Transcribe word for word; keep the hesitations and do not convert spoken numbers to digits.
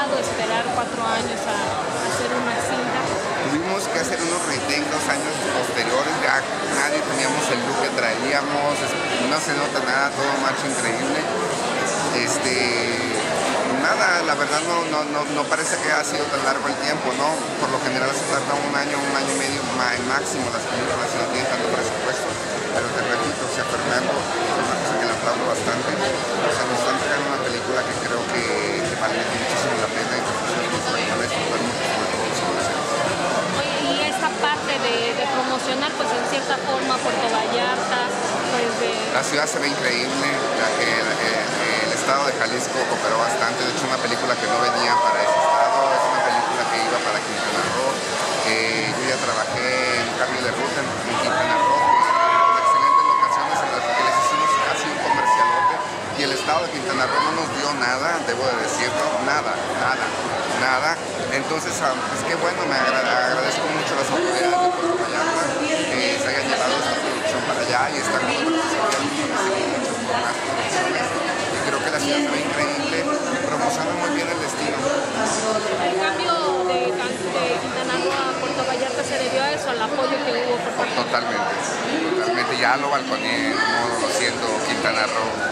complicado esperar cuatro años a, a hacer una cinta? Tuvimos que hacer unos retakes dos años posteriores, ya nadie teníamos el look que traíamos, no se nota nada, todo macho increíble. Este, nada, la verdad no, no, no, no parece que ha sido tan largo el tiempo, ¿no? Por lo general se tarda un año, un año y medio máximo las películas, no tienen tanto presupuesto. Pero te repito, o sea, Fernando, es una cosa que le aplaudo bastante. O sea, nos están entregando una película que creo que, que vale muchísimo la pena y que funcionamos con esto, podemos sobre todo los Oye, y esta parte de, de promocionar, pues en cierta forma, Puerto Vallarta, pues de... La ciudad se ve increíble, ya que el, el, el estado de Jalisco cooperó bastante. De hecho, una película que no venía para ese estado, es una película que iba para Quintana Roo. Eh, yo ya trabajé en cambio de ruta en, en Quintana Roo, con excelentes locaciones en las que les hicimos casi un comercialote. Y el estado de Quintana Roo no nos dio nada, debo de decirlo, nada, nada, nada. Entonces, pues qué bueno, me agrade, agradezco mucho a las autoridades de Puerto Vallarta que se hayan llevado esta producción para allá y están con muchas más producciones. Y creo que la ciudad se ve increíble y promociona muy bien el destino. El cambio de, de Quintana Roo a Puerto Vallarta se debió a eso, al apoyo que hubo por parte. Totalmente, totalmente, ya lo balconé, no lo siento, Quintana Roo.